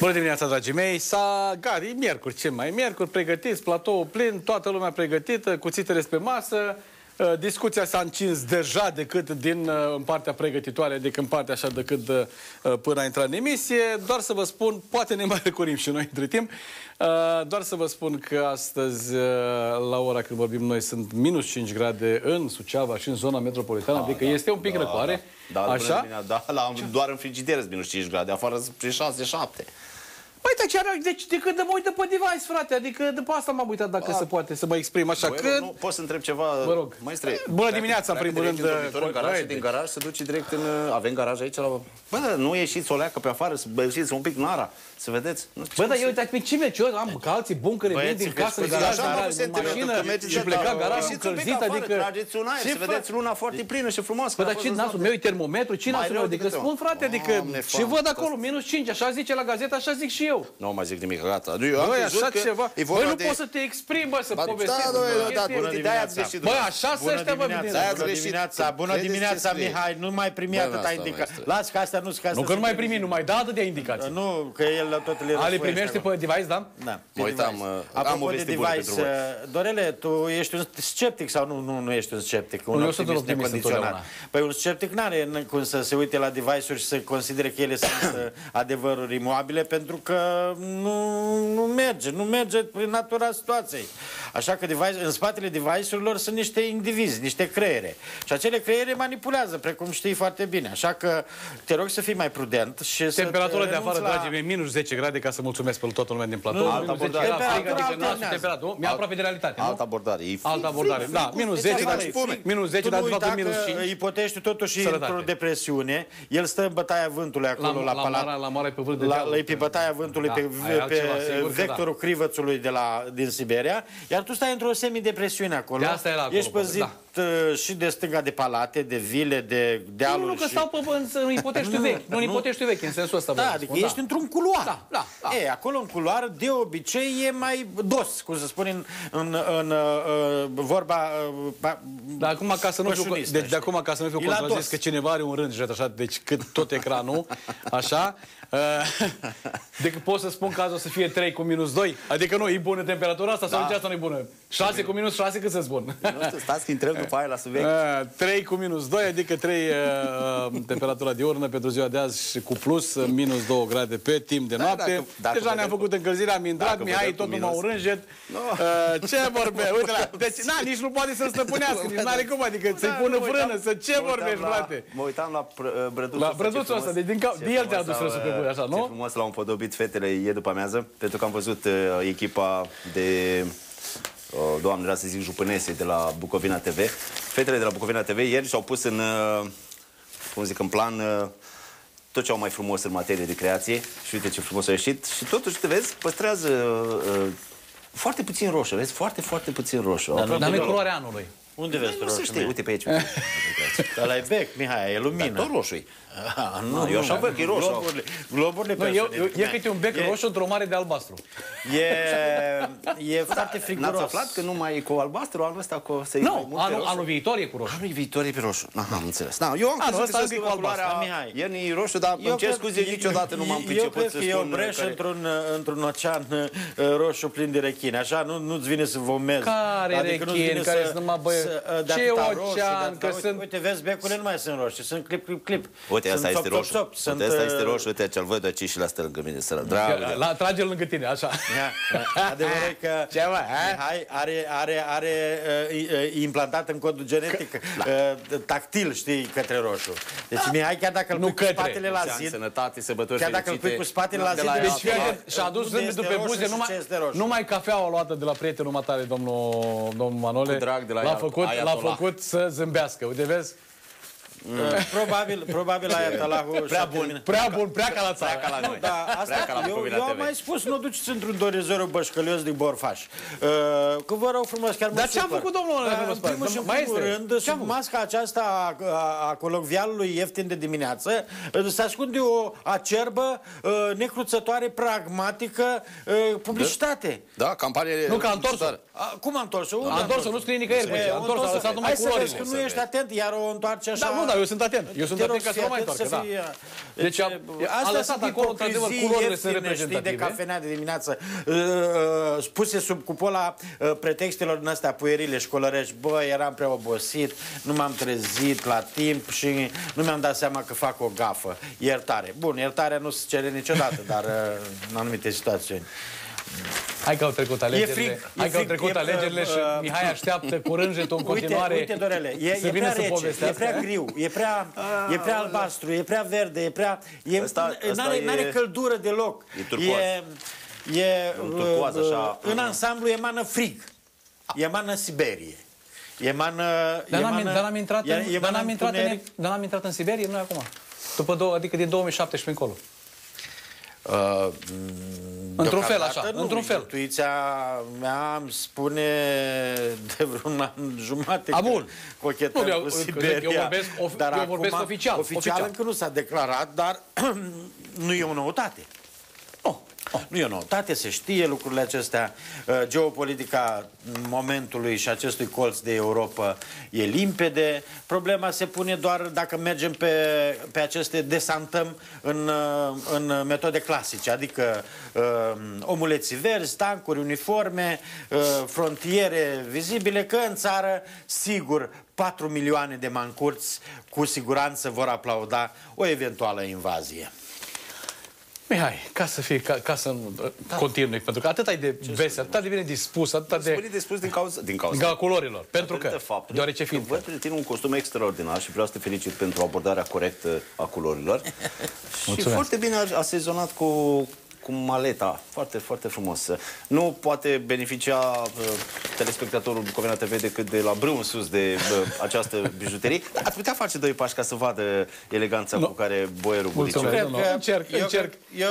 Bună dimineața, dragii mei! Gata, e miercuri, ce mai? Miercuri, pregătiți, platoul plin, toată lumea pregătită, cuțitele pe masă. Discuția s-a încins deja decât din partea pregătitoare, decât în partea așa, decât până a intrat în emisie. Doar să vă spun, poate ne mai recurim și noi între timp, doar să vă spun că astăzi, la ora când vorbim noi, sunt minus 5 grade în Suceava și în zona metropolitană, adică este un pic răcoare. Așa? Doar în frigider sunt minus 5 grade, afară sunt 6-7. Păi, dar chiar, deci, decât de mă uit pe device, frate, adică după asta m-am uitat dacă se poate să mă exprim așa. Nu poți să întreb ceva, maestre? Bună dimineața, în primul rând. În garaj, din garaj se duce direct în... Avem garaj aici la... Bă, nu ieșiți o leacă pe afară, să ieșiți un pic nara, să vedeți. Bă, dar eu uitați pe cine, eu am ca alții buni care vin din casă, în garaj, în mașină și pleca garajul încălzit, adică... Trageți un aer, să vedeți luna foarte plină și frumoasă. Bă, dar ce nasul meu e termometru? Ce nasul meu? Adică spun, frate, adică... Și văd acolo, minus 5, așa zice la gazetă, așa zic și eu. Nu mai zic nimic, gata. Băi, așa ceva. Băi, nu poți să te exprimi, bă, să povestești. Băi, așa să ăștia, bă, bună dimineața, Mihai, nu mai primi atâta indicații. Las că astea nu-s ca să... Nu că nu mai primi, nu mai da atâtea indicații. Nu, că el tot le răspunde. Ale primește pe device, da? Da. Mă uitam, am o veste bună pentru voi. Dorele, tu ești un sceptic sau nu ești un sceptic? Un optimist necondiționat. Păi un sceptic n-are cum să se uite la device-uri și să considere că ele sunt adevăruri imobile, pentru că nu merge prin natura situației. Așa că în spatele device-urilor sunt niște indivizi, niște creiere. Și acele creiere manipulează, precum știi foarte bine. Așa că te rog să fii mai prudent și să... Temperatura de afară, dragii mei, minus 10 grade, ca să mulțumesc pe toată lumea din platou. Altă abordare. Mi-a aproape de realitate, nu? Altă abordare. Altă abordare. Da, minus 10, minus 10, dar de fapt minus 5. Ipotești totuși într-o depresiune. El stă în bătaia vântului acolo la palat. La mare pe vârf de deal. Pe bătaia vântului, pe vectorul crivățului din Siberia, iar tu stai într-o semidepresiune acolo. De asta era acolo. Ești păzit și de stânga de palate, de vile, de dealuri. Nu, că stau în ipotești vechi. Nu în ipotești vechi, în sensul ăsta. Da, adică ești într-un culoar. E, acolo în culoar, de obicei, e mai dos, cum să spun în vorba... Dar acum, ca să nu fiu, de acum, ca să nu fiu contrazis că cineva are un rând așa, deci cât tot ecranul, așa, decât pot să spun că azi o să fie 3 cu minus 2. Adică nu, e bună temperatura asta sau nici asta nu e bună? 6 cu minus 6, cât să spun? Nu știu, stați că intrăm după aia la subiect. 3 cu minus 2, adică 3 temperatura diurnă pentru ziua de azi și cu plus minus 2 grade pe timp de noapte. Deja ne-am făcut încălzirea, am intrat, Mihai tot numai un rânjet. Ce vorbe? Uite la... Deci, nici nu poate să stăpânească, nici n-are cum, adică să-i pună frână, să ce vorbești, frate? Mă uitam la Brăduțul. La Brăduțul ăsta, deci de el te-a dus răsul pe bune, așa, nu? Ce frumos l-au împodobit fetele ieri după amiază, pentru că am văzut echipa de... Doamne, vreau să zic jupânese de la Bucovina TV. Fetele de la Bucovina TV ieri și-au pus în, cum zic, în plan tot ce au mai frumos în materie de creație. Și uite ce frumos a ieșit. Și totuși, te vezi, păstrează foarte puțin roșu, vezi? Foarte, foarte puțin roșu. Dar nu e culoarea anului. Unde vezi pe roșu? Uite pe aici. Ăla e bec, Mihai, e lumină. Tot roșu-i. Eu așa văd că e roșu. Globurile e câte un bec roșu într-o mare de albastru. E foarte friguros. N-ați aflat că nu mai e cu albastru, anul ăsta cu... Nu, anul viitor e cu roșu. Anul viitor e pe roșu. Am înțeles. Eu am crezut că se cu culoarea iernii roșu, dar îmi cer scuze, niciodată nu m-am priceput să spun... Eu cred că e o breșă într-un ocean roșu plin de rechini. Așa, nu-ți vine să vomezi. Care rechini, care sunt numai băie... Ce ocean, că sunt... Uite, vezi, becurile nu mai sunt roșii, sunt clip. Uite, asta este roșu. Uite, asta este roșu, uite, ce-l văd aici și la stă lângă mine. Trage-l lângă tine, așa. Adevărul că Mihai are implantat în codul genetic tactil, știi, către roșu. Deci Mihai, chiar dacă îl pui cu spatele la zid, sănătate, sărbători chiar dacă îl pui cu spatele la zid, și-a adus zâmbetul pe buze, numai cafeaua luată de la prietenul matale, domnul Manole, l-a făcut să zâmbească. Uite, vezi? Probabil Ayatollahul prea bun, prea ca la țară. Eu am mai spus, nu duceți într-un dorezorul bășcălios din Borfaș. Că vă rog frumos, chiar mă Dar ce-am făcut, domnul? În primul și în primul rând, sub masca aceasta a colocvialului ieftin de dimineață, se ascunde o acerbă, necruțătoare, pragmatică publicitate. Da, campanie... Nu, că a întors-o. Cum a întors-o? A întors-o, nu scrie nicăieri. A întors-o, a lăsat numai culorile. Hai să vezi că nu ești atent, iar o întoarce așa... Da, nu, dar eu sunt atent. Eu sunt atent ca să nu mai întoarcă, da. Deci a lăsat acolo, într-adevăr, culorile sunt reprezentative. De cafenea de dimineață, puse sub cupola pretextelor din astea puerile școlărești. Bă, eram prea obosit, nu m-am trezit la timp și nu mi-am dat seama că fac o gafă. Iertare. Bun, iertarea nu se cere niciodată, dar în anumite situații. Hai că au trecut alegerile. Hai că au trecut alegerile și Mihai așteaptă cu rânjetul în continuare. Uite, Dorele, e prea rece, e prea griu, e prea albastru, e prea verde, e prea... N-are căldură deloc. E turcoaz. În ansamblu emană frig. Emană Siberie. Dar n-am intrat în Siberie, nu acum. Adică din 2017 încolo. Într-un fel, așa, într-un fel. Intuiția mea îmi spune de vreun an jumate bun. Cochetăm cu Siberia. Eu vorbesc oficial. Oficial încă nu s-a declarat, dar nu e o noutate. Nu e o noutate, se știe lucrurile acestea. Geopolitica momentului și acestui colț de Europa e limpede. Problema se pune doar dacă mergem pe aceste, desantăm în metode clasice, adică omuleții verzi, tancuri, uniforme, frontiere vizibile, că în țară, sigur, 4 milioane de mancurți cu siguranță vor aplauda o eventuală invazie. Mihai, ca să continui, pentru că atât ai de vesel, atât de bine dispus, atât de... dispus din cauza culorilor, pentru că, deoarece fiind... Văd pe tine un costum extraordinar și vreau să te felicit pentru abordarea corectă a culorilor. Și foarte bine asezonat cu maleta, foarte, foarte frumos. Nu poate beneficia telespectatorul Bucovina TV decât de la brâu în sus de această bijuterie. Ați putea face 2 pași ca să vadă eleganța cu care boierul Budiciu. Încerc.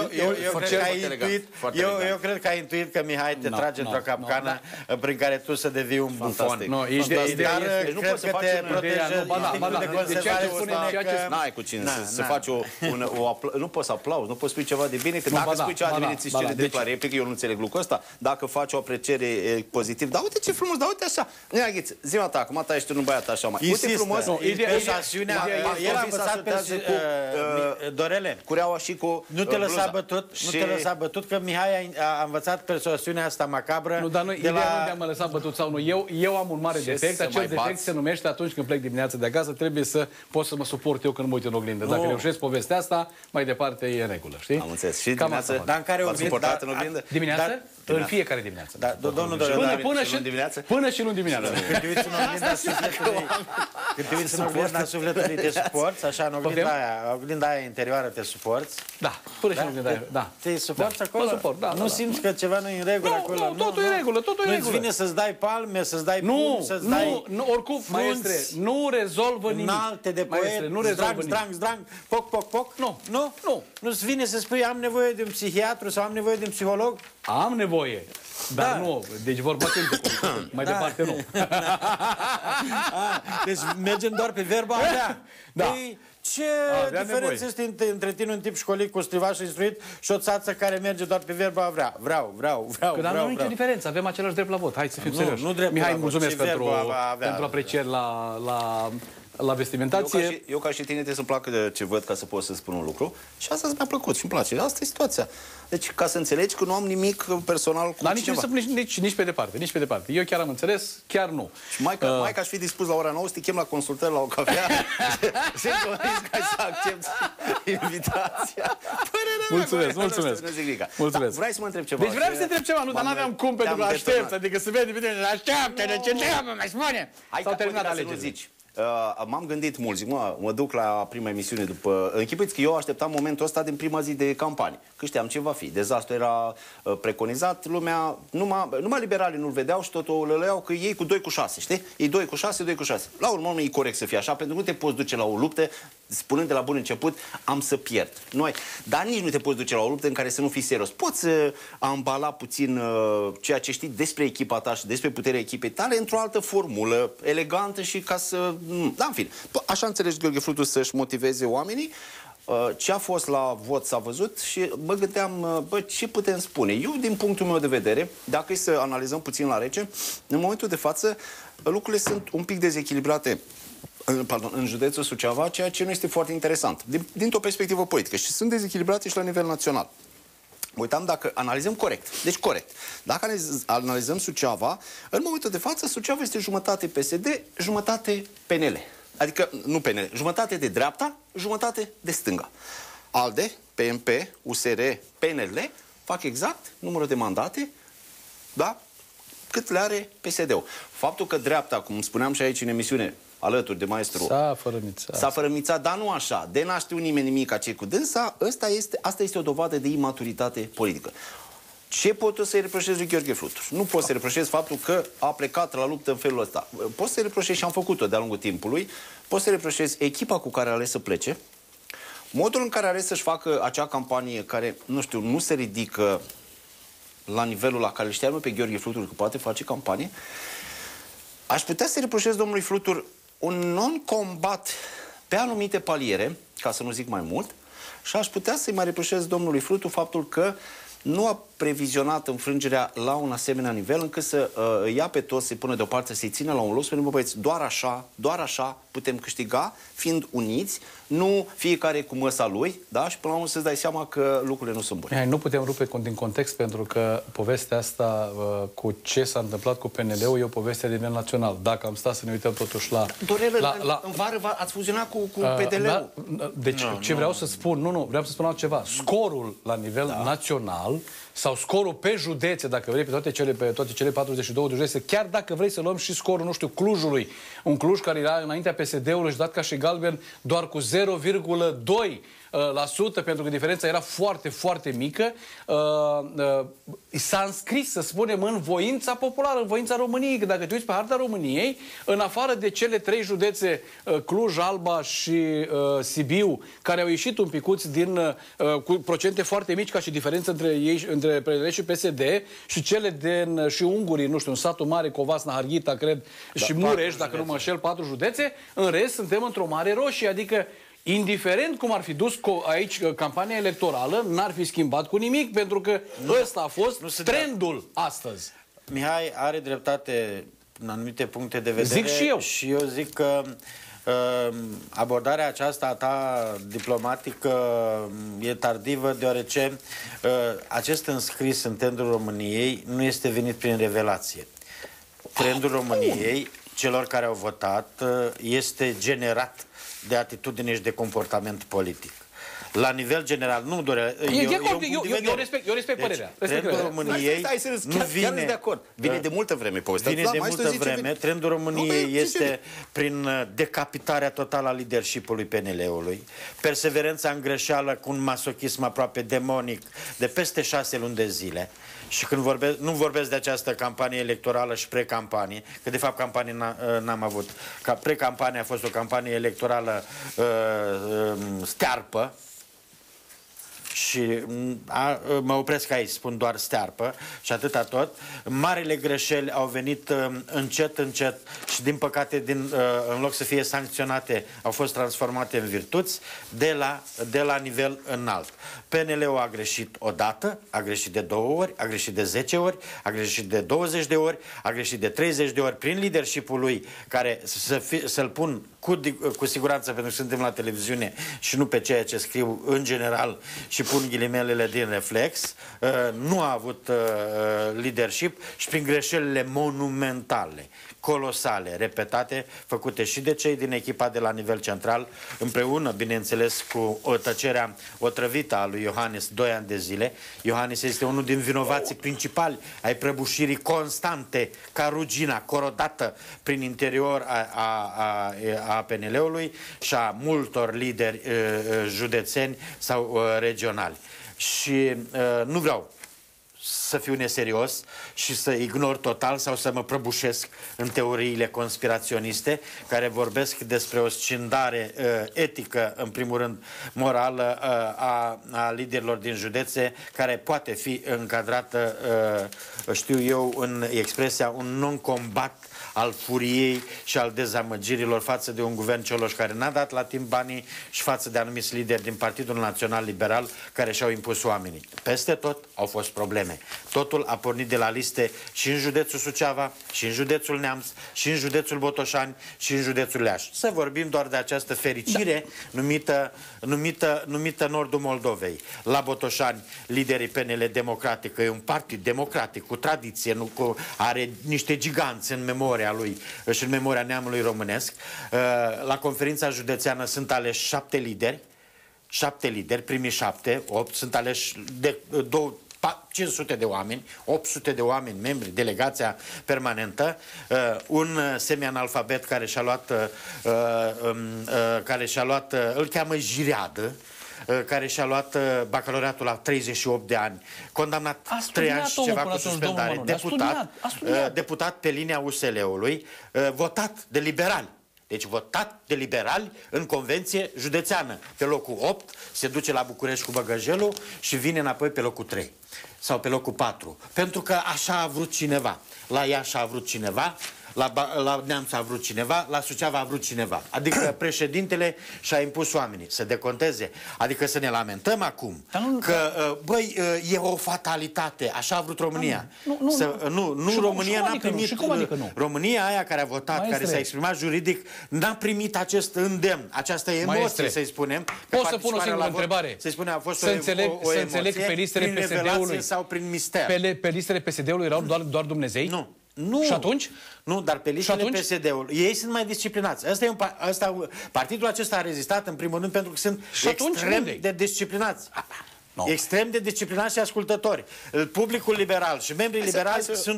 Eu cred că ai intuit că Mihai te trage într-o capcană prin care tu să devii un bufon. Dar cred că te protejezi instinctul de conservare spune că... N-ai cu cine să faci nu poți să aplauzi, nu poți spui ceva de bine, că dacă spui ceva de bine, ți-și cere de la replică, eu nu înțeleg lucrul ăsta. Dacă faci o apreciere pozitiv, dar uite ce frumos, dar uite așa. Nea Ghiță, zi-mă ta, acum ta ești un băiat așa mai. Uite frumos. El a învățat pe Dorele. Cureaua și cu nu te lăsa bătut, că Mihai a învățat persoasiunea asta macabră. Nu, dar ideea nu de a mă lăsa bătut sau nu. Eu am un mare defect. Acel defect se numește atunci când plec dimineața de acasă, trebuie să pot să mă suport eu când mă uit în oglindă. Dacă reușesc povestea asta, mai departe e în regulă, știi? Am înțeles. Și dimineața, dar în care v-ați suportat în oglindă? Dimineața? În fiecare dimineață. Domnul Dorele, până și luni dimineața. Când te uiți în oglindă sufletului, te suporți, așa, în oglinda aia interioară te suporți. Da, până și în oglinda aia, da. Te suporți acolo? Mă suport, da. Nu simți că ceva nu e în regulă acolo? Nu, totul e în regulă, totul e în regulă. Nu-ți vine să-ți dai palme, să-ți dai pumni, să-ți dai... Nu, oricum, maestre, nu rezolvă nimic. Înalte de poet, zdrang, poc. Nu. Nu-ți vine să spui am nevoie de un psihiatru sau am nevoie de un psiholog? Am nevoie. Dar nu, deci vorba cântecului. Mai departe nu. Deci mergem doar pe verba avea. Ce diferență este între tine un tip școlic cu strivaș instruit și o țață care merge doar pe verba avrea? Vreau. Că dar nu e nicio diferență, avem același drept la vot. Hai să fim serioși. Mihai, mulțumesc pentru aprecieri la vestimentație. Eu ca și tine trebuie să-mi placă ce văd ca să pot să spun un lucru. Și asta mi-a plăcut și îmi place. Asta e situația. Deci ca să înțelegi că nu am nimic personal cu cineva. Dar nici pe departe, Eu chiar am înțeles, chiar nu. Și mai ca aș fi dispus la ora 9 să te chem la consultări la o cafea și ca să accept invitația. Mulțumesc. Vrei să mă întreb ceva? Deci vreau să te întreb ceva, dar n-aveam cum pentru că aștept. Adică să vede, așteaptă, de ce întreabă, mai spune. S-au terminat alegerile. M-am gândit mult, zic, mă duc la prima emisiune după... Închipuiți că eu așteptam momentul ăsta din prima zi de campanie, că știam ce va fi. Dezastru era preconizat, lumea, numai liberalii nu-l vedeau și tot o lăleau că ei cu 2 cu 6, știi? Ei 2 cu 6, 2 cu 6. La urmă, e corect să fie așa, pentru că nu te poți duce la o luptă spunând de la bun început, am să pierd. Dar nici nu te poți duce la o luptă în care să nu fii serios. Poți ambala puțin ceea ce știi despre echipa ta și despre puterea echipei tale într-o altă formulă, elegantă și ca să... Da, în fine. Așa înțelegi Gheorghe Frutu să-și motiveze oamenii. Ce a fost la vot s-a văzut și mă gândeam, ce putem spune? Eu, din punctul meu de vedere, dacă e să analizăm puțin la rece, în momentul de față, lucrurile sunt un pic dezechilibrate în județul Suceava, ceea ce nu este foarte interesant, dintr-o perspectivă politică. Și sunt dezechilibrate și la nivel național. Uitam dacă analizăm corect. Deci corect. Dacă analizăm Suceava, în momentul de față, Suceava este jumătate PSD, jumătate PNL. Adică, nu PNL, jumătate de dreapta, jumătate de stânga. ALDE, PMP, USR, PNL fac exact numărul de mandate, da? Cât le are PSD-ul. Faptul că dreapta, cum spuneam și aici în emisiune, alături de maestru, s-a fărămițat, dar nu așa. De n-a știut nimeni nimic a ce cu dânsa, asta este o dovadă de imaturitate politică. Ce pot să-i reproșez lui Gheorghe Frutur? Nu pot să-i reproșez faptul că a plecat la luptă în felul ăsta. Pot să-i reproșez, și am făcut-o de-a lungul timpului, pot să-i reproșez echipa cu care a ales să plece, modul în care a ales să-și facă acea campanie care, nu știu, nu se ridică la nivelul la care îl știam pe Gheorghe Frutur că poate face campanie. Aș putea să-i reproșez domnului Frutur un non-combat pe anumite paliere, ca să nu zic mai mult, și aș putea să-i mai reproșez domnului Frutur faptul că nu a previzionat înfrângerea la un asemenea nivel încât să ia pe toți, să-i pună deoparte, să-i țină la un loc, spunem, bă, băieți, doar așa putem câștiga, fiind uniți, nu fiecare cu măsa lui, da? Și până la urmă să-ți dai seama că lucrurile nu sunt bune. Nu putem rupe din context, pentru că povestea asta cu ce s-a întâmplat cu PNL-ul e o poveste de nivel național. Dacă am stat să ne uităm totuși la... Dorel, în vară ați fuzionat cu PDL-ul. Deci, ce vreau să spun, vreau să spun altceva. Scorul la nivel național sau scorul pe județe, dacă vrei, pe toate cele 42 de județe, chiar dacă vrei să luăm și scorul, nu știu, Clujului, un Cluj care era înaintea PSD-ului și dat ca și galben doar cu 0,2%, pentru că diferența era foarte, foarte mică, s-a înscris, să spunem, în voința populară, în voința României. Că dacă te uiți pe harta României, în afară de cele 3 județe, Cluj, Alba și Sibiu, care au ieșit un picuț cu procente foarte mici, ca și diferență între PNL și PSD, și cele și ungurii, nu știu, în satul mare, Covasna, Harghita, cred, și Mureș, dacă nu mă înșel, 4 județe, în rest suntem într-o mare roșie, adică indiferent cum ar fi dus aici campania electorală, n-ar fi schimbat cu nimic, pentru că ăsta a fost trendul astăzi. Mihai are dreptate în anumite puncte de vedere. Zic și eu. Și eu zic că abordarea aceasta a ta diplomatică e tardivă, deoarece acest înscris în trendul României nu este venit prin revelație. Trendul României, celor care au votat, este generat de atitudine și de comportament politic. La nivel general, nu doar... Eu respect părerea. Trendul României nu vine... de acord. Vine de multă vreme povestea. Vine de multă vreme. Trendul României este prin decapitarea totală a leadership-ului PNL-ului, perseverența în greșeală cu un masochism aproape demonic de peste 6 luni de zile. Și când nu vorbesc de această campanie electorală și pre-campanie, că de fapt campanie n-am avut. Pre-campanie a fost o campanie electorală stearpă, și mă opresc aici, spun doar stearpă și atâta tot. Marile greșeli au venit încet, încet și din păcate, în loc să fie sancționate, au fost transformate în virtuți de la nivel înalt. PNL-ul a greșit odată, a greșit de 2 ori, a greșit de 10 ori, a greșit de 20 de ori, a greșit de 30 de ori prin leadership-ul lui, care să-l pun cu siguranță, pentru că suntem la televiziune și nu pe ceea ce scriu în general și pun ghilimelele din reflex, nu a avut leadership și prin greșelile monumentale, colosale, repetate, făcute și de cei din echipa de la nivel central, împreună, bineînțeles, cu tăcerea otrăvită a lui Iohannis 2 ani de zile. Iohannis este unul din vinovații principali ai prăbușirii constante, ca rugina, corodată prin interior a PNL-ului și a multor lideri județeni sau regionali. Și nu vreau să fiu neserios și să ignor total sau să mă prăbușesc în teoriile conspiraționiste care vorbesc despre o scindare etică, în primul rând morală, a liderilor din județe, care poate fi încadrată, știu eu, în expresia un non-combat al furiei și al dezamăgirilor față de un guvern Cioloș care n-a dat la timp banii și față de anumiți lideri din Partidul Național Liberal care și-au impus oamenii. Peste tot au fost probleme. Totul a pornit de la liste și în județul Suceava, și în județul Neamț, și în județul Botoșani, și în județul Iași. Să vorbim doar de această fericire numită Nordul Moldovei. La Botoșani, liderii PNL Democratic, că e un partid democratic cu tradiție, are niște giganți în memoria lui și în memoria neamului românesc. La conferința județeană sunt aleși 7 lideri, 7 lideri, primii 7, 8, sunt aleși de 500 de oameni, 800 de oameni, membri, delegația permanentă, un semi-analfabet care și-a luat, îl cheamă Jireadă, care și-a luat bacalaureatul la 38 de ani, condamnat 3 ani și ceva cu suspendare, deputat pe linia USL-ului, votat de liberali. Deci votat de liberali în convenție județeană. Pe locul 8 se duce la București cu băgăjelul și vine înapoi pe locul 3 sau pe locul 4. Pentru că așa a vrut cineva. La Iași a vrut cineva, la Neamț a vrut cineva, la Suceava a vrut cineva. Adică președintele și-a impus oamenii să deconteze. Adică să ne lamentăm acum că, băi, e o fatalitate. Așa a vrut România. Nu, România n-a primit. România aia care a votat, care s-a exprimat juridic, n-a primit acest îndemn, această emoție, să-i spunem. Pot să pun o singură întrebare? Să-i spunem, a fost să înțeleg că pe listele PSD-ului sau prin mister. Pe listele PSD-ului erau doar Dumnezei? Nu. Și atunci? Nu, dar pe listele PSD-ului ei sunt mai disciplinați. Partidul acesta a rezistat în primul rând pentru că sunt extrem de disciplinați. Extrem de disciplinați și ascultători. Publicul liberal și membrii liberali sunt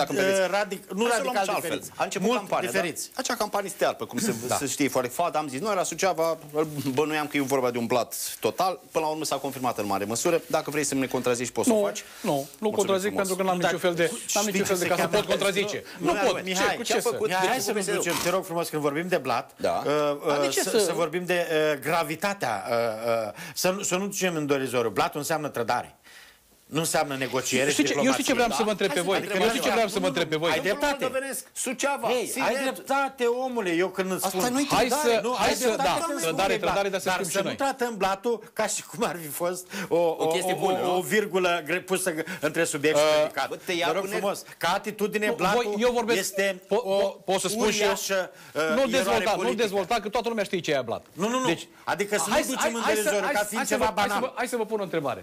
radical diferiți. A început campania, diferiți. Acea campanie stearpă, cum se știe foarte fat. Am zis, noi la Suceava bănuiam că e vorba de un blat total. Până la urmă s-a confirmat în mare măsură. Dacă vrei să ne contrazici, poți să o faci. Nu contrazic pentru că n-am niciun fel de ca să pot contrazice. Nu pot. Mihai, hai să ne ducem, te rog frumos, când vorbim de blat, să vorbim de gravitatea, să nu ducem în dorizorul. Blatul înseamnă trădare. Nu înseamnă negociere și diplomație. Eu știu ce vreau să vă întreb pe voi. Eu știu ce vreau să vă întreb pe voi. Ai dreptate. Suceava. Ai dreptate, omule. Eu când îți spun... Hai să... Trădare, dar să știm și noi. Dar să nu tratăm blatul ca și cum ar fi fost o virgulă pusă între subiect și predicat. Vă rog frumos, ca atitudine, blatul este o uriașă eroare politică. Nu dezvolta, că toată lumea știe ce e blat. Nu. Adică să nu ducem în derizorul ca fiind ceva banal. Hai să vă pun o întrebare.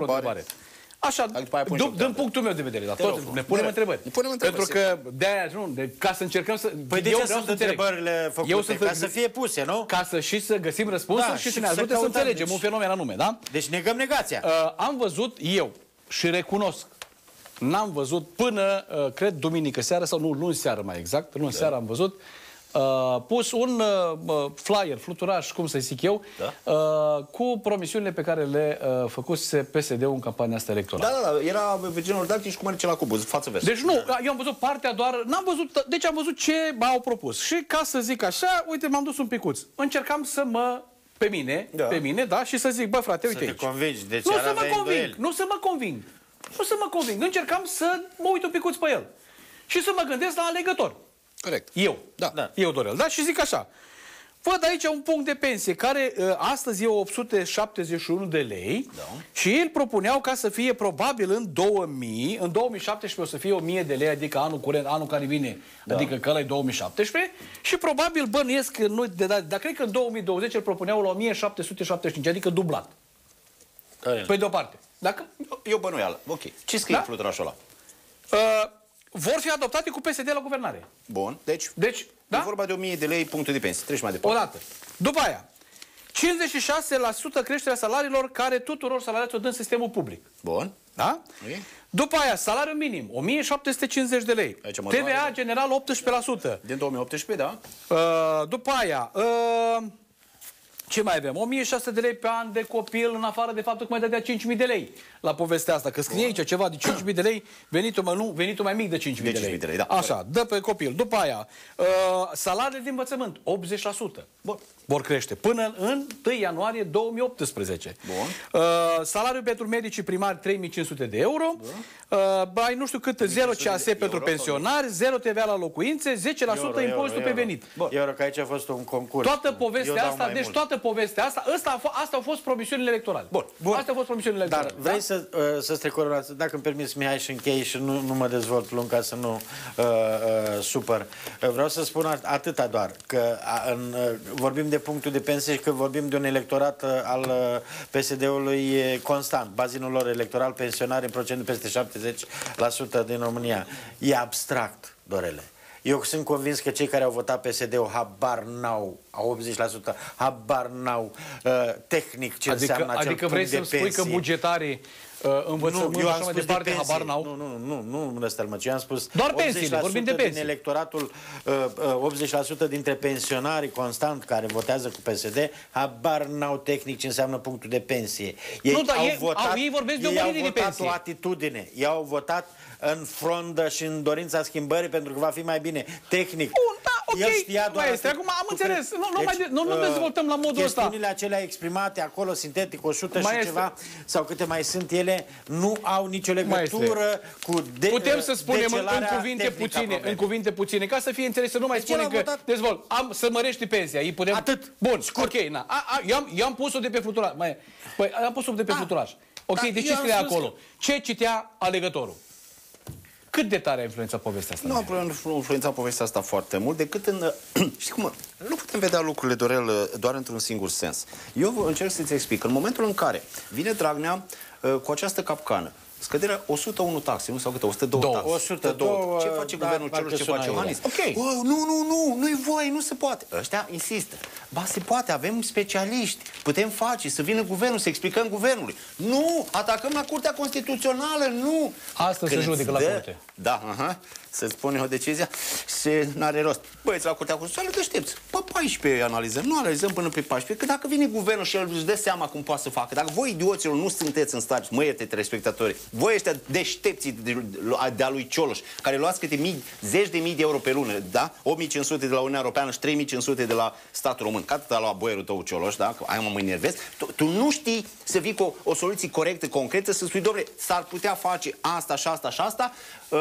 Așa, din punctul meu de vedere, dar tot ne punem întrebări. Pentru că de-aia, ca să încercăm să... Păi de ce sunt întrebările făcute? Ca să fie puse, nu? Ca să găsim răspunsuri și să ne ajute să înțelegem un fenomen anume, da? Deci negăm negația. Am văzut eu și recunosc, n-am văzut până, cred, duminică seară sau nu, luni seară mai exact, luni seară am văzut pus un flyer, fluturaș, cum să zic eu, cu promisiunile pe care le făcuse PSD-ul în campania asta electorală. Da, era genul dactic și cum merge la cubuz, față vers. Deci nu, eu am văzut partea doar, n-am văzut, deci am văzut ce m-au propus. Și ca să zic așa, uite, m-am dus un picuț. Încercam să mă, pe mine, da, și să zic, bă, frate, uite aici. Să te convingi, deci nu să mă conving. Încercam să mă uit un picuț pe el. Și să mă gândesc la alegător. Corect. Eu, Dorel, da? Și zic așa, văd aici un punct de pensie care astăzi e 871 de lei și ei îl propuneau ca să fie probabil în 2000, în 2017 o să fie 1000 de lei, adică anul curent, anul care vine, adică că ăla e 2017 și probabil bănuiesc că nu de dar cred că în 2020 îl propuneau la 1775, adică dublat. Pe de o parte. Dacă e o bănuială. Ok. Ce scrie fluturașul ăla? Vor fi adoptate cu PSD la guvernare. Bun. Deci e vorba de 1000 de lei punctul de pensie. Treci mai departe. Odată. După aia, 56% creșterea salariilor care tuturor salariaților dă în sistemul public. Bun. Da? Okay. După aia, salariul minim, 1750 de lei. TVA general 18%. Din 2018, da? După aia, Ce mai avem? 1600 de lei pe an de copil, în afară de faptul că mai dădea 5.000 de lei la povestea asta. Că scrie aici ceva de 5.000 de lei, venitul mai mic de 5.000 de lei. Da. Așa, dă pe copil. După aia, salariile de învățământ, 80%. Bun. Vor crește până în 1 ianuarie 2018. Bun. Salariul pentru medicii primari 3.500 de euro. Ai nu știu cât, 0 CAS pentru pensionari, 0 TVA la locuințe, 10% impozitul pe venit. Euro, că aici a fost un concurs. Toată povestea asta, deci toată povestea asta, astea au fost promisiunile electorale. Bun. Astea au fost promisiunile electorale. Dar vrei să-ți trecorați, dacă îmi permiți, Mihai, și închei și nu mă dezvolt lung ca să nu supăr. Vreau să spun atâta doar, că vorbim de punctul de pensie și că vorbim de un electorat al PSD-ului constant. Bazinul lor electoral, pensionari în procent de peste 70% din România. E abstract, Dorele. Eu sunt convins că cei care au votat PSD-ul habar n-au, 80%, habar n-au tehnic ce înseamnă acel adică vrei să-mi spui că bugetarii învățământ și așa mai departe, habar n-au? Nu răstălmăci. Eu am spus doar pensiile, vorbim de pensii. Din electoratul, 80% dintre pensionarii constant care votează cu PSD, habar n-au tehnic ce înseamnă punctul de pensie. Ei vorbesc de o mărire de pensie. O atitudine. Ei au votat în frondă și în dorința schimbării pentru că va fi mai bine. Tehnic. Bun, da, ok, maestre, acum am înțeles. Nu dezvoltăm la modul ăsta. Chestiunile acelea exprimate acolo, sintetic, 100 și ceva, sau câte mai sunt ele, nu au nicio legătură cu putem să spunem în cuvinte puține, ca să fie înțeles, să nu mai spunem că dezvolt, să mărești pensia. Atât. Bun, ok, eu am pus-o de pe fluturaș. Păi, am pus-o de pe fluturaș. Ok, de ce scrie acolo? Ce citea alegătorul? Cât de tare a influențat povestea asta? Nu a influențat povestea asta foarte mult, decât în... Știi cum? Nu putem vedea lucrurile, Dorel, doar într-un singur sens. Eu încerc să-ți explic. În momentul în care vine Dragnea cu această capcană, scăderea 101 taxe, nu? Sau câte? 102 taxe. 102. Ce face guvernul celor, ce face Iohannis? Ok. Nu-i voie, nu se poate. Ăștia insistă. Ba, se poate, avem specialiști. Putem face, să vină guvernul, să explicăm guvernului. Nu! Atacăm la Curtea Constituțională, nu! Astăzi se judecă la Curte. Da, să-ți spune o decizie și n-are rost. Băieți, la Curtea Constituțională deștepți. Pe 14 analizăm, nu analizăm până pe 14, că dacă vine guvernul și el își dă seama cum poate să facă, dacă voi, idioților, nu sunteți în stare, mă ierte, telespectatori, voi ăștia deștepții de-a lui Cioloș, care luați câte zeci de mii de euro pe lună, da? 8.500 de la Uniunea Europeană și 3.500 de la statul român. Că atât a luat boierul tău Cioloș, da? Că mă enervez. Tu nu știi să vii cu o soluție corectă, concretă, să spui, dom'le, s-ar putea face asta și asta și asta.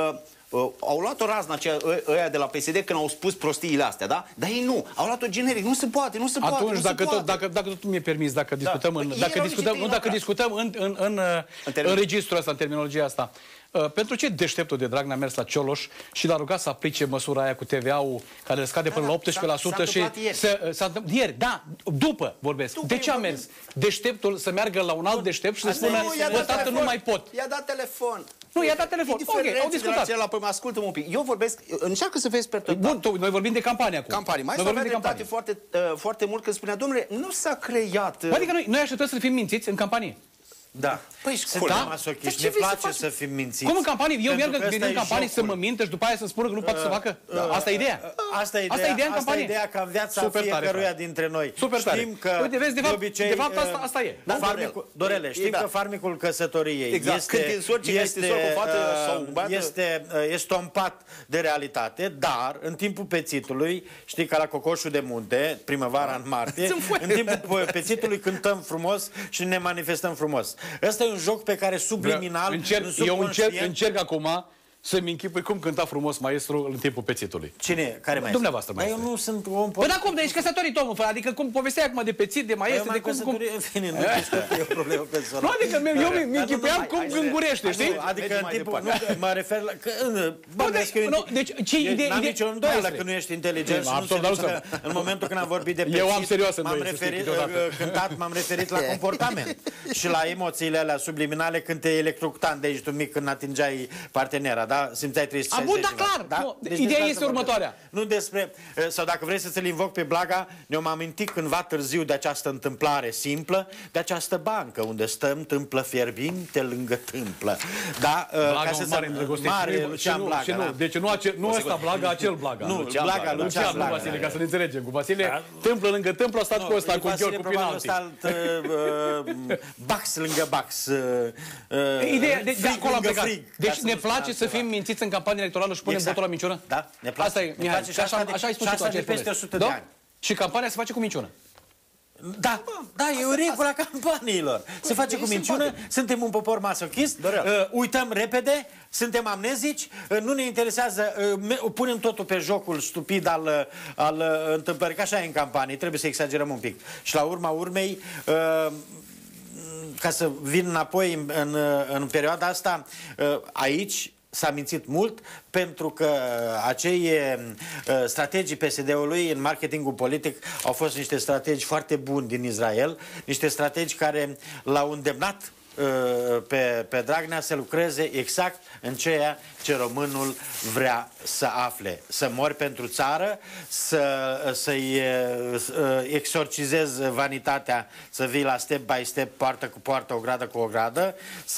Au luat o razna ăia de la PSD când au spus prostiile astea, da? Dar ei nu. Au luat-o generic. Nu se poate, nu se poate. Atunci, dacă tu mi-e permis, dacă discutăm în registrul ăsta, în terminologia asta, pentru ce deșteptul de Dragnea a mers la Cioloș și l-a rugat să aplice măsura aia cu TVA-ul care îl scade până la 18% și ieri, da, după vorbesc. De ce a mers deșteptul să meargă la un alt deștept și să spună, bă, tată, nu mai pot? I-a dat telefon. Nu, i-a dat telefon. Ok, au discutat. Păi mă ascultă un pic. Eu vorbesc, încearcă să vezi pe tot. Bun, noi vorbim de campanie acum. Campanie. Mai să avea dreptate foarte mult când spunea, domnule, nu s-a creat... Adică noi așteptăm să fim mințiți în campanie. Da. Păi, suntem masochiști, ne place să fim mințiți. Cum în campanie? Eu merg în campanie să mă mintă și după aia să spună că nu poate să facă? Asta e ideea. Asta e ideea în campanie. Asta e ideea ca în viața fiecăruia dintre noi. Super tare. Știm că, uite, vezi, de fapt asta e. Dorele, știm că farmecul căsătoriei este estompat de realitate, dar în timpul pețitului, știi, ca la cocoșul de munte, primăvara în martie, în timpul pețitului cântăm frumos și ne manifestăm frumos. Ăsta e un joc pe care subliminal... Eu încerc acum să-mi închipui cum cânta frumos maestru în timpul pețitului. Cine? Care maestru? Dumneavoastră, maestru. Eu nu sunt om... Păi da, cum? Dar ești căsătorit, omul, adică cum povestea acum de pețit, de maestru, de cum... Fine, nu e o problemă personală. Nu, adică eu mi închipuiam cum gângurește, știi? Adică în timpul... Mă refer la... Deci, ce idee... N-am nicio îndoială că nu ești inteligent și în momentul când am vorbit de pețit... Eu am serios m-am referit la comportament și la emoțiile alea subliminale când te electrocutam de aici tu mic când atingeai partenera, da? Da? Simțeai 360 bun, da, clar. Da? Nu, Deci ideea este următoarea. Nu despre... Sau dacă vrei să ți-l invoc pe Blaga, ne-am amintit cândva târziu de această întâmplare simplă, de această bancă unde stăm tâmplă fierbinte lângă tâmplă. Da? Blaga, un mare îndrăgostit. Mare Lucian Blaga. Da. Deci nu ăsta Blaga, acel Blaga. Nu, Blaga, Lucian Blaga. Vasile, ca să ne înțelegem. Cu Vasile, tâmplă lângă tâmplă, a stat cu ăsta, cu Gheorghe, cu penalti. Bax lângă bax. Ideea, de acolo am plecat. Deci ne place să fim mințiți în campanie electorală și punem votul la minciună? Da, ne place. Asta e, Mihai, așa ai spus tu, de peste 100 de ani. Și campania se face cu minciună. Da, da, e o regulă a campaniilor. Se face cu minciună, suntem un popor masochist, uităm repede, suntem amnezici, nu ne interesează, punem totul pe jocul stupid al întâmplării, că așa e în campanie, trebuie să exagerăm un pic. Și la urma urmei, ca să vin înapoi în perioada asta, aici s-a mințit mult pentru că acei strategii PSD-ului în marketingul politic au fost niște strategi foarte buni din Israel, niște strategi care l-au îndemnat pe Dragnea să lucreze exact în ceea ce românul vrea să afle. Să mori pentru țară, să-i exorcizezi vanitatea, să vii la step by step, poartă cu poartă, o gradă cu o gradă,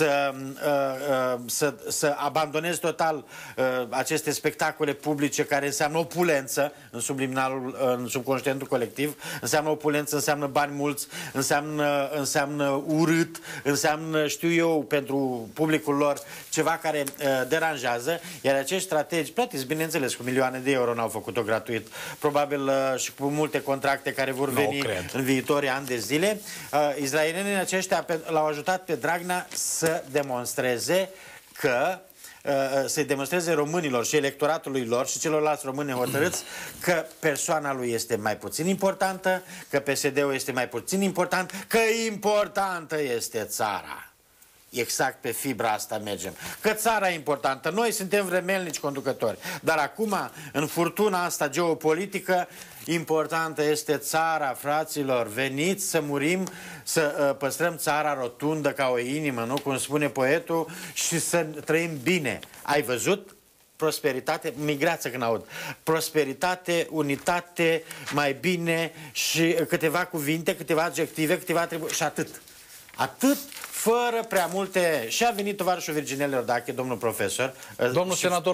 să abandonezi total aceste spectacole publice care înseamnă opulență în subliminalul, în subconștientul colectiv, înseamnă opulență, înseamnă bani mulți, înseamnă urât, înseamnă, știu eu, pentru publicul lor ceva care deranjează, iar acești strategi, plătiți, bineînțeles, cu milioane de euro, n-au făcut-o gratuit, probabil și cu multe contracte care vor veni în viitorii ani de zile. Israelienii aceștia l-au ajutat pe Dragnea să demonstreze că să-i demonstreze românilor și electoratului lor și celorlalți români hotărâți că persoana lui este mai puțin importantă, că PSD-ul este mai puțin important, că importantă este țara. Exact pe fibra asta mergem. Că țara e importantă. Noi suntem vremelnici conducători. Dar acum, în furtuna asta geopolitică, importantă este țara, fraților. Veniți să murim, să păstrăm țara rotundă ca o inimă, nu? Cum spune poetul, și să trăim bine. Ai văzut? Prosperitate, migrație când aud. Prosperitate, unitate, mai bine și câteva cuvinte, câteva adjective, câteva atribute și atât. Atât, fără prea multe. Și a venit tovarășul Virginel Iordache, domnul profesor. Domnul senator,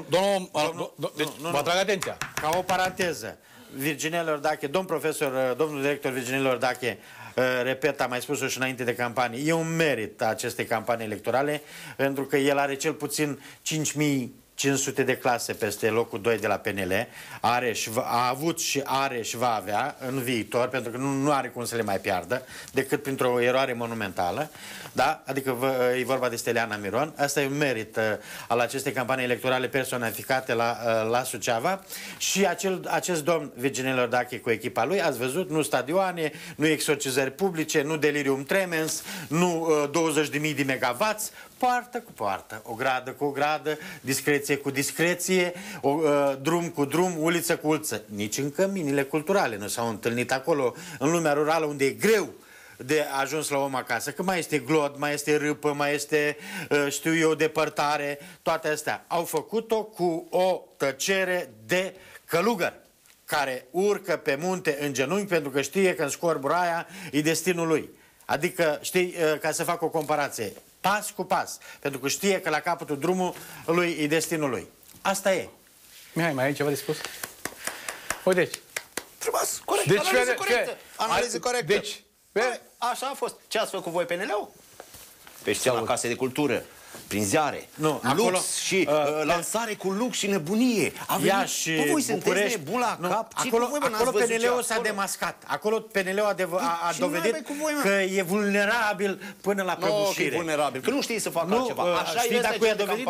vă atrag atenția. Ca o paranteză. Virginel Iordache, domnul profesor, domnul director Virginel Iordache, repet, am mai spus-o și înainte de campanie, e un merit a acestei campanii electorale, pentru că el are cel puțin 5.500 de clase peste locul 2 de la PNL, a avut și are și va avea în viitor, pentru că nu are cum să le mai piardă, decât printr-o eroare monumentală, da? Adică e vorba de Steliana Miron. Asta e un merit al acestei campanii electorale personificate la Suceava. Și acest domn Virginel Iordache cu echipa lui, ați văzut, nu stadioane, nu exorcizări publice, nu delirium tremens, nu 20.000 de megawatts, poartă cu poartă, o gradă cu o gradă, discreție cu discreție, drum cu drum, uliță cu uliță. Nici în căminile culturale nu s-au întâlnit acolo, în lumea rurală, unde e greu de ajuns la om acasă, că mai este glod, mai este râpă, mai este, știu eu, depărtare, toate astea. Au făcut-o cu o tăcere de călugăr care urcă pe munte în genunchi pentru că știe că în scorbura aia e destinul lui. Adică, știi, ca să fac o comparație, pas cu pas, pentru că știe că la capătul drumului e destinul lui. Asta e. Mihai, mai ai ceva de spus? Uite. Frumos, corect, deci, analiză corectă. Analiză corectă. Deci, așa a fost. Ce ați făcut voi PNL-ul? Pe scena Case de Cultură, prin ziare, nu, lux acolo, și lansare cu lux și nebunie. Iași, voi sunteți nebun la cap. Acolo PNL-ul s-a demascat. Acolo PNL-ul a dovedit că e vulnerabil până la prăbușire. Nu, că e vulnerabil, că nu știe să facă altceva. Așa știi dacă i-a dovedit?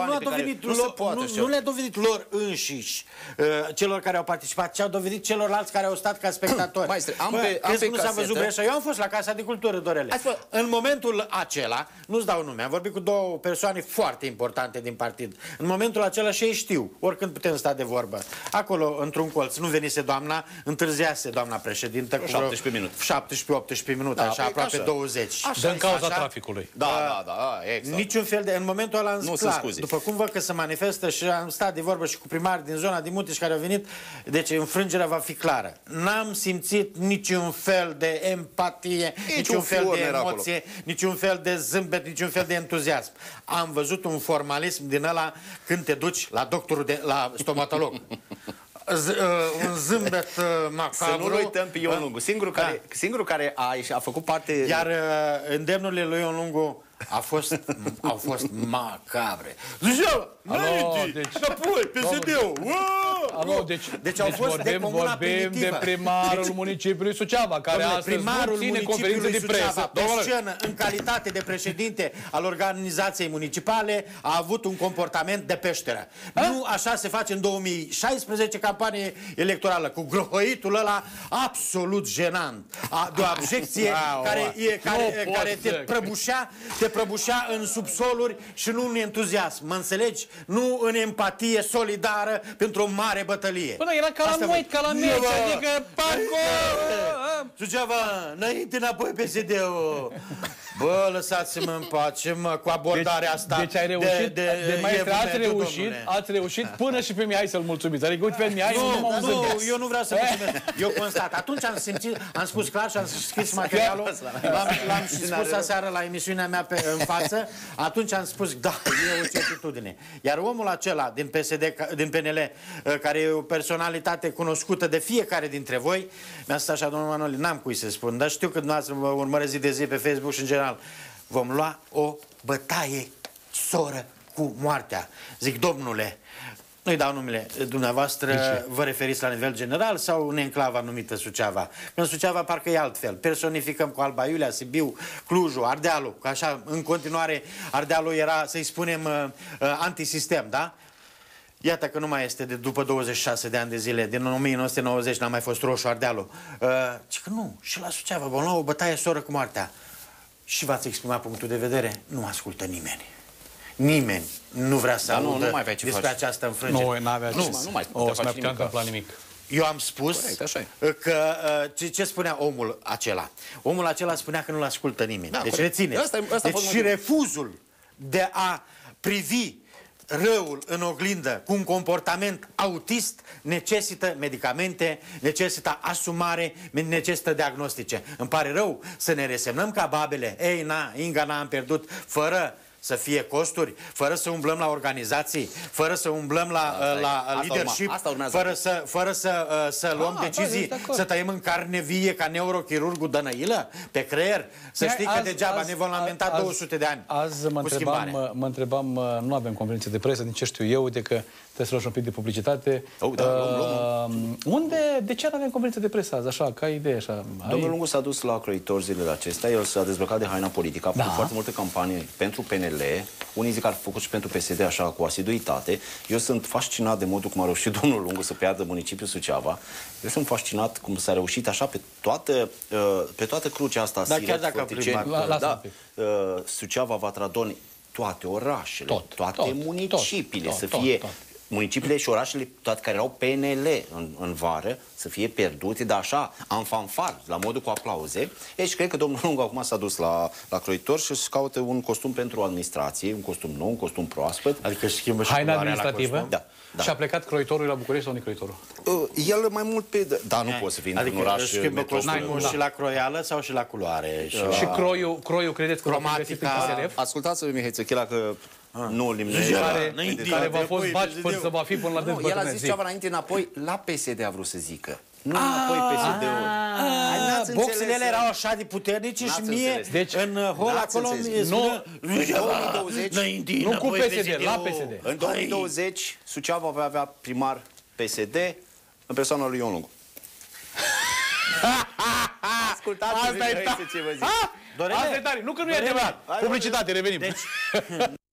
Nu le-a dovedit lor înșiși, celor care au participat, ce au dovedit celorlalți care au stat ca spectatori. Crezi că nu s-a văzut greșa? Eu am fost la Casa de Cultură, Dorele. În momentul acela, nu-ți dau nume, am vorbit cu două persoane persoane foarte importante din partid. În momentul acela și ei știu, oricând putem sta de vorbă. Acolo, într-un colț, nu venise doamna, întârziase doamna președintă cu 17 minute. 17-18 minute, Da, așa, păi, aproape așa. 20. Din cauza traficului. Da, exact. Niciun fel de... În momentul ăla, Nu clar, sunt scuze. după cum văd că se manifestă și am stat de vorbă și cu primari din zona din Muteș care au venit, deci înfrângerea va fi clară. N-am simțit niciun fel de empatie, niciun fel de emoție, niciun fel de zâmbet, niciun fel de entuziasm. Am văzut un formalism din ăla când te duci la doctorul la stomatolog. Un zâmbet macabru. Să nu uităm pe Ion Lungu, singurul care a făcut parte... Iar îndemnurile lui Ion Lungu au fost macabre. Deja, înapoi, PSD-ul! Deci au fost de comuna primitivă. de primarul municipiului Suceava, care astăzi nu ține conferințe de presă. Pe scenă, în calitate de președinte al organizației municipale, a avut un comportament de peșteră. Nu așa se face în 2016 campanie electorală, cu grohoitul ăla absolut jenant, de o abjecție care te prăbușea în subsoluri și nu în entuziasm, mă înțelegi? Nu în empatie solidară pentru o mare bătălie. Până era ca la meci, adică parco! Suceava, înainte înapoi PSD-ul. Bă, lăsați-mă în pace, mă, cu abordarea asta. Deci ai reușit, ați reușit până și pe Mihai să-l mulțumiți. Adică uite pe Mihai eu nu vreau să mulțumesc. Eu constat. Atunci am spus clar și am scris materialul. L-am și spus aseară la emisiunea mea în față. Atunci am spus, da, e o certitudine. Iar omul acela din PSD, din PNL, care e o personalitate cunoscută de fiecare dintre voi, mi-a spus așa, domnul Manoli, n-am cui să spun, dar știu că dumneavoastră mă urmăresc zi de zi pe Facebook și în general. Vom lua o bătaie soră cu moartea. Zic, domnule, nu-i dau numele, dumneavoastră vă referiți la nivel general sau în enclava numită Suceava? Că în Suceava parcă e altfel. Personificăm cu Alba Iulia, Sibiu, Clujul, Ardealul. Că așa, în continuare, Ardealul era, să-i spunem, antisistem, da? Iată că nu mai este de după 26 de ani de zile. Din 1990 n-a mai fost roșu Ardealul. Ci că nu, și la Suceava vom lua o bătaie soră cu moartea. Și v-ați exprimat punctul de vedere? Nu ascultă nimeni. Nimeni nu vrea să audă despre această înfrângere. Nu mai putea întâmpla nimic. Eu am spus că ce spunea omul acela? Omul acela spunea că nu-l ascultă nimeni. Da, deci rețineți. Deci și refuzul de a privi răul în oglindă cu un comportament autist necesită medicamente, necesită asumare, necesită diagnostice. Îmi pare rău să ne resemnăm ca babele. Ei, na, Inga, n-am pierdut, fără să fie costuri, fără să umblăm la organizații, fără să umblăm la leadership, fără să luăm decizii, să tăiem în carne vie ca neurochirurgul Dănăilă pe creier. Să știi că degeaba ne vom lamenta 200 de ani. Azi mă întrebam, nu avem conferințe de presă, din ce știu eu, de că trebuie să luăm un pic de publicitate. De ce nu avem conferințe de presă azi? Așa, ca idee, așa. Domnul Lungu s-a dus la croitor zilele acestea, el s-a dezbrăcat de haina politică, a făcut foarte multe campanii pentru PNL. Unii zic că ar fi făcut și pentru PSD așa cu asiduitate. Eu sunt fascinat de modul cum a reușit domnul Lungu să piardă municipiul Suceava. Eu sunt fascinat cum s-a reușit așa pe toată crucea asta. Dar chiar dacă a Suceava, Vatradoni, toate orașele, toate municipiile să fie... Municipiile și orașele, toate care erau PNL în vară, să fie pierdute, dar așa, în fanfar, la modul cu aplauze. Deci, cred că domnul Lungu acum s-a dus la croitor și își caută un costum pentru administrație, un costum nou, un costum proaspăt. Adică își schimbă și haina administrativă? Da. Și a plecat croitorul la București sau nu croitorul? El mai mult pe... Da, nu poți să fii într-un oraș... Adică schimbă costumul și la croială sau și la culoare? Și croiul credeți că va fi găsit în KSRF? Ascultați-vă, Mihai Țăchila, că nu limnește. Care va fost baci până să va fi până la dezbătăne. El a zis ceva înainte, înapoi la PSD a vrut să zică. Nu înapoi PSD-ul. Boxele erau așa de puternice și mie în hol acolo nu cu PSD, la PSD. În 2020 Suceava va avea primar PSD în persoana lui Ion Lungu. Ascultați-vă ce vă zic. Asta e tare. Nu că nu e adevărat. Publicitate, revenim.